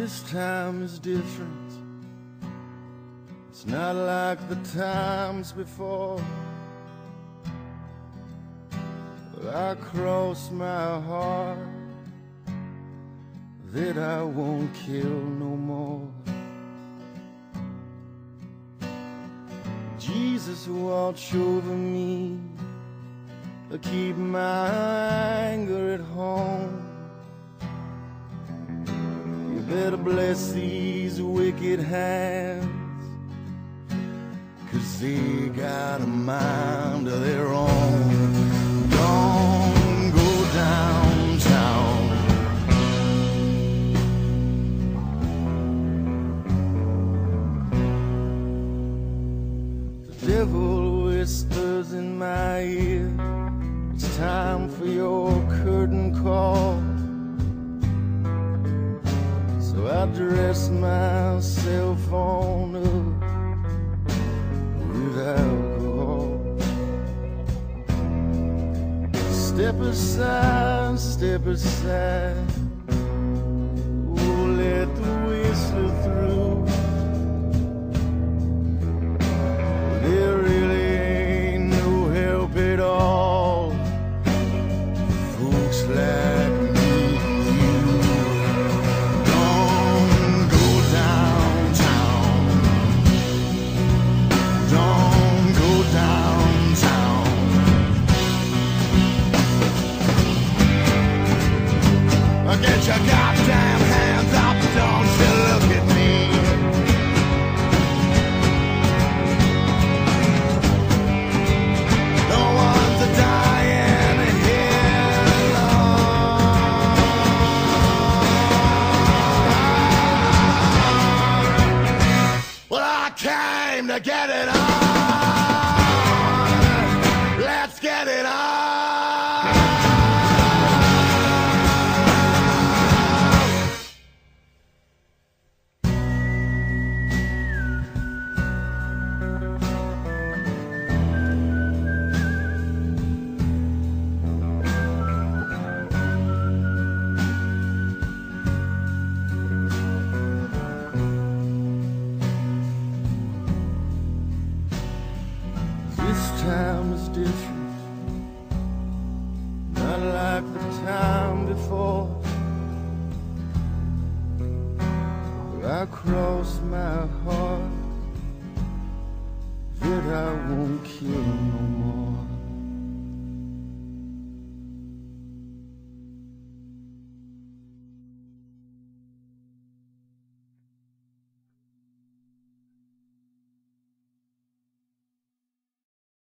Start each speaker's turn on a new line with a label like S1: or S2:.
S1: This time is different. It's not like the times before. I cross my heart that I won't kill no more. Jesus, watch over me, keep my anger at home. You better bless these wicked hands, 'cause they got a mind of their own. Don't go downtown. The devil whispers in my ear, it's time for your curtain call. So I dress myself on up with alcohol. Step aside, step aside. Oh, let the whistler through. There really ain't no help at all, folks like me and you. Don't go downtown. Don't go downtown. Get your goddamn hands up, don't you look at me. No one's dying here alone. Well, I came to get it on. Let's get it on. This time is different, not like the time before. I cross my heart that I won't kill no more.